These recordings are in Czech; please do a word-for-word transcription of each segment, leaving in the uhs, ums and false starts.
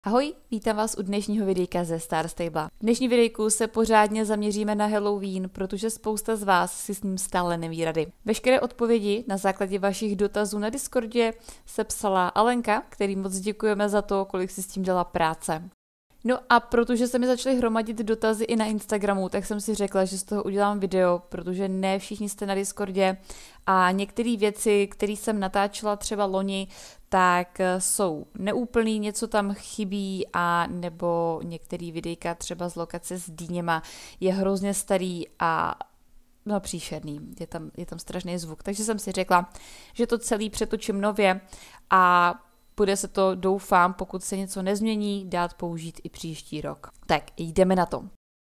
Ahoj, vítám vás u dnešního videjka ze Star Stable. V dnešní videjku se pořádně zaměříme na Halloween, protože spousta z vás si s ním stále neví rady. Veškeré odpovědi na základě vašich dotazů na Discordě sepsala Alenka, který moc děkujeme za to, kolik si s tím dala práce. No a protože se mi začaly hromadit dotazy i na Instagramu, tak jsem si řekla, že z toho udělám video, protože ne všichni jste na Discordě a některé věci, které jsem natáčela třeba loni, tak jsou neúplný, něco tam chybí a nebo některé videjka třeba z lokace s dýněma je hrozně starý a no příšerný, je tam, je tam strašný zvuk, takže jsem si řekla, že to celý přetočím nově a bude se to, doufám, pokud se něco nezmění, dát použít i příští rok. Tak, jdeme na to.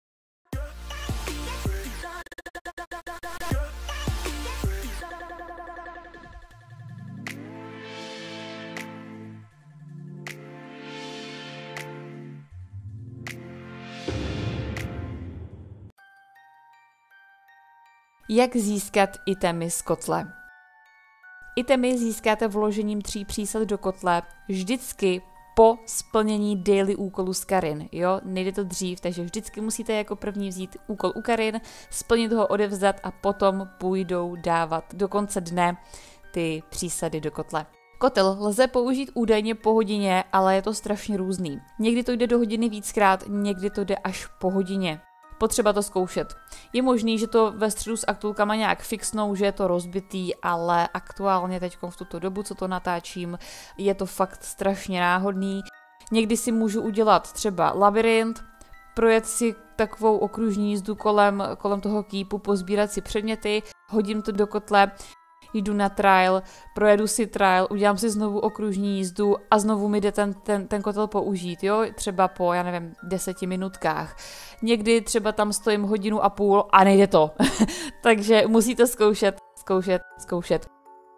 Jak získat itemy z kotle? Itemy získáte vložením tří přísad do kotle vždycky po splnění daily úkolu z Karin, jo, nejde to dřív, takže vždycky musíte jako první vzít úkol u Karin, splnit ho, odevzdat a potom půjdou dávat do konce dne ty přísady do kotle. Kotel lze použít údajně po hodině, ale je to strašně různý. Někdy to jde do hodiny víckrát, někdy to jde až po hodině. Potřeba to zkoušet. Je možný, že to ve středu s aktulkama nějak fixnou, že je to rozbitý, ale aktuálně teď v tuto dobu, co to natáčím, je to fakt strašně náhodný. Někdy si můžu udělat třeba labirint, projet si takovou okružní jízdu kolem, kolem toho kýpu, pozbírat si předměty, hodím to do kotle, jdu na trial, projedu si trial, udělám si znovu okružní jízdu a znovu mi jde ten, ten, ten kotel použít, jo, třeba po, já nevím, deseti minutkách. Někdy třeba tam stojím hodinu a půl a nejde to. Takže musíte zkoušet, zkoušet, zkoušet.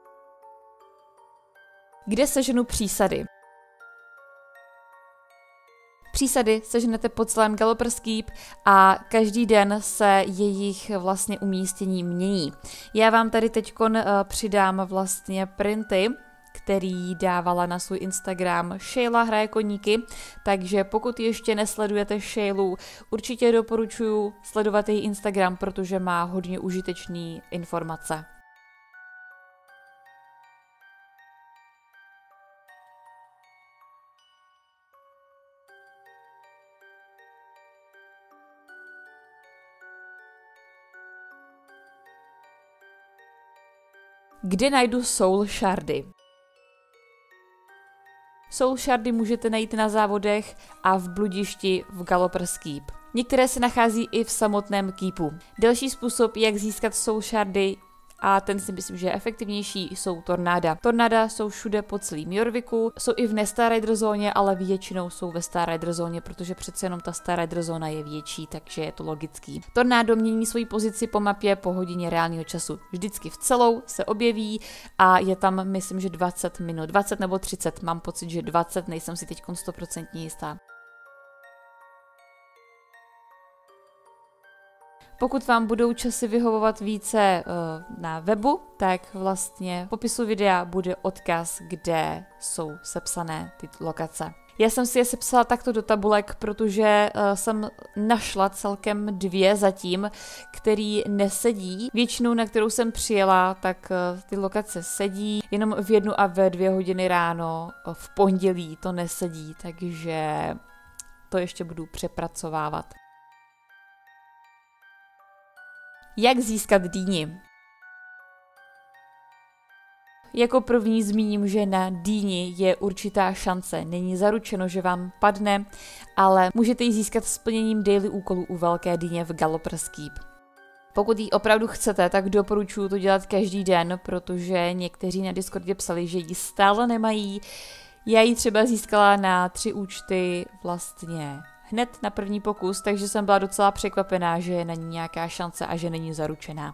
Kde seženu přísady? Přísady seženete po celém Galloper's Keep a každý den se jejich vlastně umístění mění. Já vám tady teďkon uh, přidám vlastně printy, který dávala na svůj Instagram Shayla hraje koníky, takže pokud ještě nesledujete Shaylu, určitě doporučuji sledovat její Instagram, protože má hodně užitečné informace. Kde najdu soul shardy? Soul shardy můžete najít na závodech a v bludišti v Galloper's Keep. Některé se nachází i v samotném keepu. Další způsob, jak získat soul shardy, a ten si myslím, že je efektivnější, jsou tornáda. Tornáda jsou všude po celém Jorviku, jsou i v ne-Star Rider zóně, ale většinou jsou ve Star Rider zóně, protože přece jenom ta Star Rider zóna je větší, takže je to logický. Tornádo mění svoji pozici po mapě po hodině reálného času. Vždycky v celou se objeví a je tam, myslím, že dvacet minut, dvacet nebo třicet, mám pocit, že dvacet, nejsem si teď sto procent jistá. Pokud vám budou časy vyhovovat více uh, na webu, tak vlastně v popisu videa bude odkaz, kde jsou sepsané ty lokace. Já jsem si je sepsala takto do tabulek, protože uh, jsem našla celkem dvě zatím, který nesedí. Většinou, na kterou jsem přijela, tak uh, ty lokace sedí, jenom v jednu a ve dvě hodiny ráno uh, v pondělí to nesedí, takže to ještě budu přepracovávat. Jak získat dýni? Jako první zmíním, že na dýni je určitá šance. Není zaručeno, že vám padne, ale můžete ji získat splněním daily úkolů u velké dýně v Galloper's Keep. Pokud ji opravdu chcete, tak doporučuji to dělat každý den, protože někteří na Discordě psali, že ji stále nemají. Já ji třeba získala na tři účty vlastně hned na první pokus, takže jsem byla docela překvapená, že je na ní nějaká šance a že není zaručená.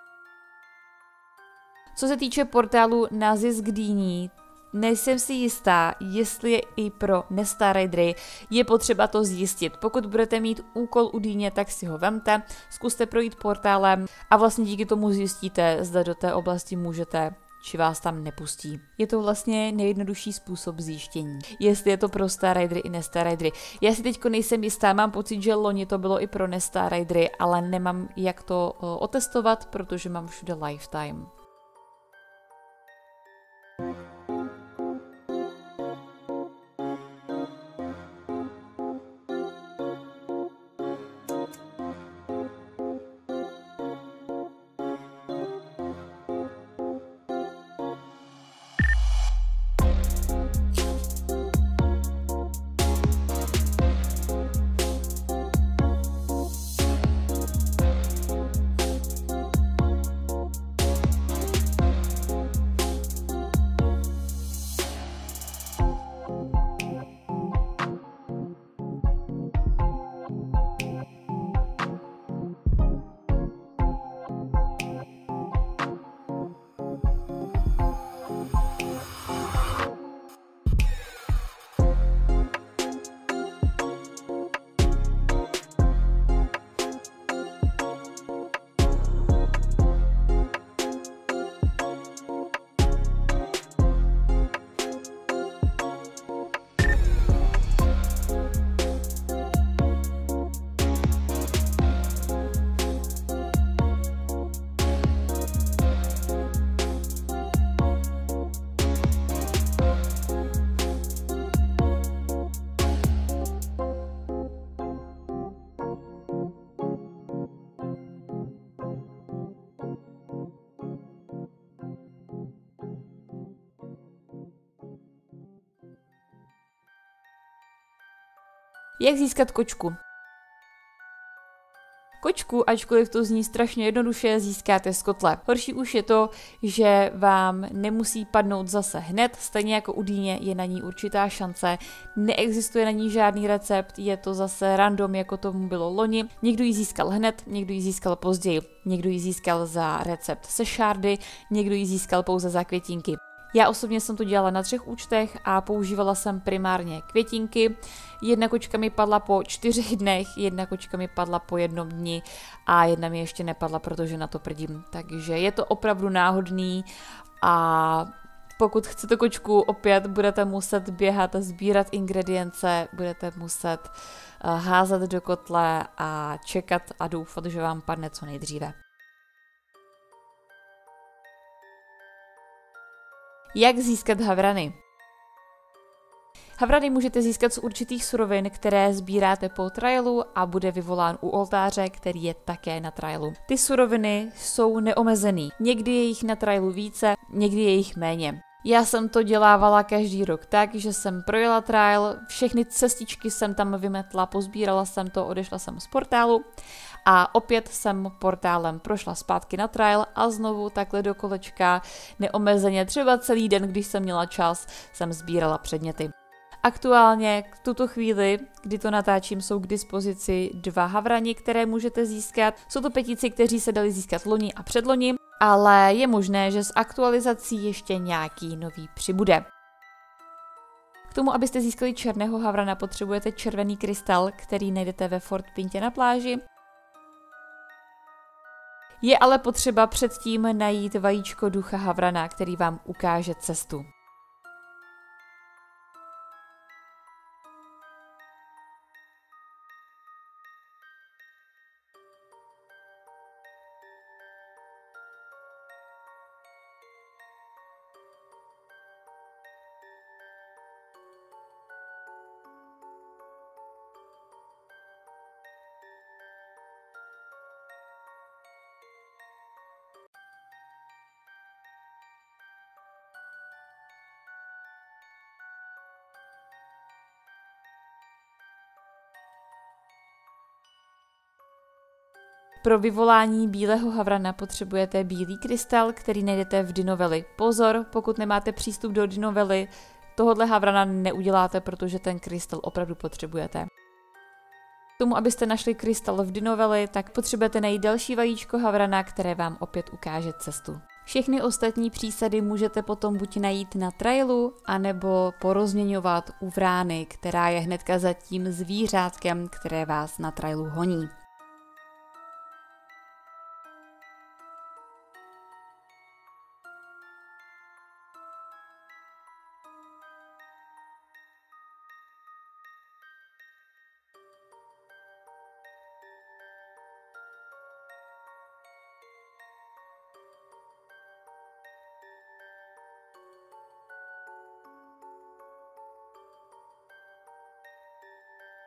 Co se týče portálu na zisk dýní, nejsem si jistá, jestli je i pro ne-Star Ridery, je potřeba to zjistit. Pokud budete mít úkol u dýně, tak si ho vemte, zkuste projít portálem a vlastně díky tomu zjistíte, zda do té oblasti můžete či vás tam nepustí. Je to vlastně nejjednodušší způsob zjištění, jestli je to pro Starridery i nestarridery. Já si teďko nejsem jistá, mám pocit, že loni to bylo i pro nestarridery, ale nemám jak to uh, otestovat, protože mám všude lifetime. Jak získat kočku? Kočku, ačkoliv to zní strašně jednoduše, získáte z kotle. Horší už je to, že vám nemusí padnout zase hned, stejně jako u dýně je na ní určitá šance, neexistuje na ní žádný recept, je to zase random, jako tomu bylo loni. Někdo ji získal hned, někdo ji získal později, někdo ji získal za recept se šárdy, někdo ji získal pouze za květinky. Já osobně jsem to dělala na třech účtech a používala jsem primárně květinky. Jedna kočka mi padla po čtyřech dnech, jedna kočka mi padla po jednom dni a jedna mi ještě nepadla, protože na to prdím. Takže je to opravdu náhodný a pokud chcete kočku, opět budete muset běhat a sbírat ingredience, budete muset házet do kotle a čekat a doufat, že vám padne co nejdříve. Jak získat havrany? Havrany můžete získat z určitých surovin, které sbíráte po trialu a bude vyvolán u oltáře, který je také na trialu. Ty suroviny jsou neomezený. Někdy je jich na trialu více, někdy je jich méně. Já jsem to dělávala každý rok tak, že jsem projela trial, všechny cestičky jsem tam vymetla, pozbírala jsem to, odešla jsem z portálu a opět jsem portálem prošla zpátky na trial a znovu takhle do kolečka neomezeně, třeba celý den, když jsem měla čas, jsem sbírala předměty. Aktuálně k tuto chvíli, kdy to natáčím, jsou k dispozici dva havrani, které můžete získat. Jsou to petici, kteří se dali získat loni a předloni, ale je možné, že s aktualizací ještě nějaký nový přibude. K tomu, abyste získali černého havrana, potřebujete červený krystal, který najdete ve Fort Pintě na pláži. Je ale potřeba předtím najít vajíčko ducha havrana, který vám ukáže cestu. Pro vyvolání bílého havrana potřebujete bílý krystal, který najdete v Dinoveli. Pozor, pokud nemáte přístup do Dinovely, tohodle havrana neuděláte, protože ten krystal opravdu potřebujete. K tomu, abyste našli krystal v Dinoveli, tak potřebujete najít další vajíčko havrana, které vám opět ukáže cestu. Všechny ostatní přísady můžete potom buď najít na trailu, anebo porozměňovat u Vrány, která je hnedka za tím zvířátkem, které vás na trailu honí.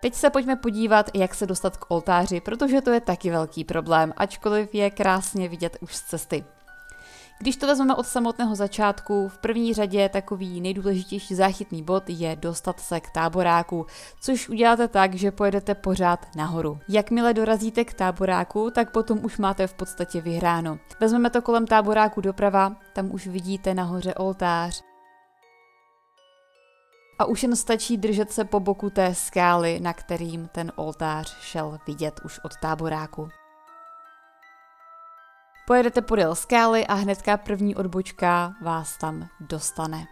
Teď se pojďme podívat, jak se dostat k oltáři, protože to je taky velký problém, ačkoliv je krásně vidět už z cesty. Když to vezmeme od samotného začátku, v první řadě takový nejdůležitější záchytný bod je dostat se k táboráku, což uděláte tak, že pojedete pořád nahoru. Jakmile dorazíte k táboráku, tak potom už máte v podstatě vyhráno. Vezmeme to kolem táboráku doprava, tam už vidíte nahoře oltář. A už jen stačí držet se po boku té skály, na kterým ten oltář šel vidět už od táboráku. Pojedete podél skály a hnedka první odbočka vás tam dostane.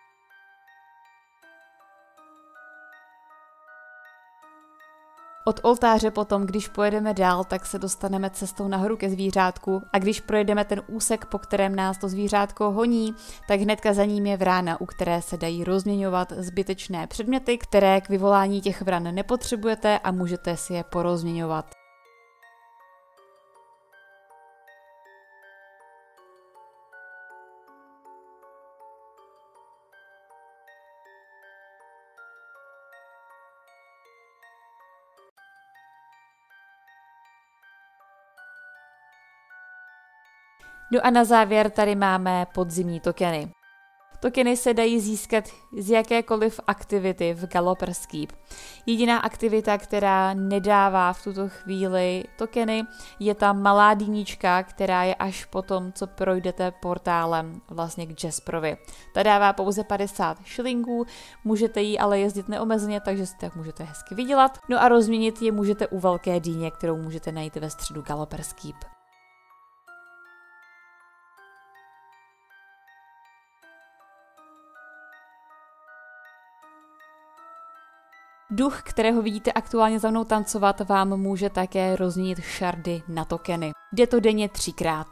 Od oltáře potom, když pojedeme dál, tak se dostaneme cestou nahoru ke zvířátku a když projedeme ten úsek, po kterém nás to zvířátko honí, tak hnedka za ním je vrána, u které se dají rozměňovat zbytečné předměty, které k vyvolání těch vran nepotřebujete a můžete si je porozměňovat. No a na závěr tady máme podzimní tokeny. Tokeny se dají získat z jakékoliv aktivity v Galloper's Keep. Jediná aktivita, která nedává v tuto chvíli tokeny, je ta malá dýnička, která je až po tom, co projdete portálem vlastně k Jasperovi. Ta dává pouze padesát šilingů, můžete jí ale jezdit neomezeně, takže si tak můžete hezky vydělat. No a rozměnit je můžete u velké dýně, kterou můžete najít ve středu Galloper's Keep. Duch, kterého vidíte aktuálně za mnou tancovat, vám může také rozměnit šardy na tokeny. Jde to denně třikrát.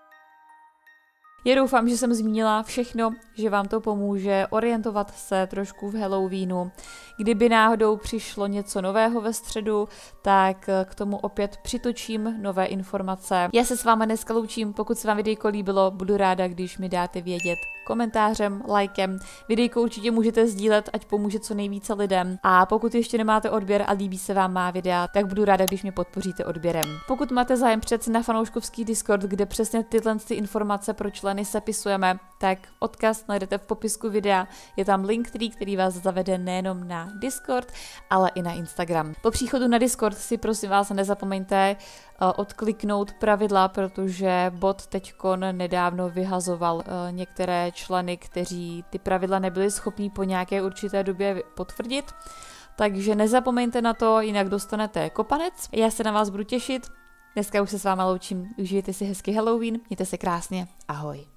Já doufám, že jsem zmínila všechno, že vám to pomůže orientovat se trošku v Halloweenu. Kdyby náhodou přišlo něco nového ve středu, tak k tomu opět přitočím nové informace. Já se s váma dneska loučím, pokud se vám videjko líbilo, budu ráda, když mi dáte vědět komentářem, lajkem. Videjko určitě můžete sdílet, ať pomůže co nejvíce lidem. A pokud ještě nemáte odběr a líbí se vám má videa, tak budu ráda, když mě podpoříte odběrem. Pokud máte zájem přece na fanouškovský Discord, kde přesně tyhle ty informace pro členy sepisujeme, tak odkaz najdete v popisku videa. Je tam link, který, který vás zavede nejenom na Discord, ale i na Instagram. Po příchodu na Discord si prosím vás nezapomeňte uh, odkliknout pravidla, protože bot teďkon nedávno vyhazoval uh, některé členy, kteří ty pravidla nebyli schopní po nějaké určité době potvrdit. Takže nezapomeňte na to, jinak dostanete kopanec. Já se na vás budu těšit. Dneska už se s váma loučím. Užijte si hezky Halloween, mějte se krásně. Ahoj.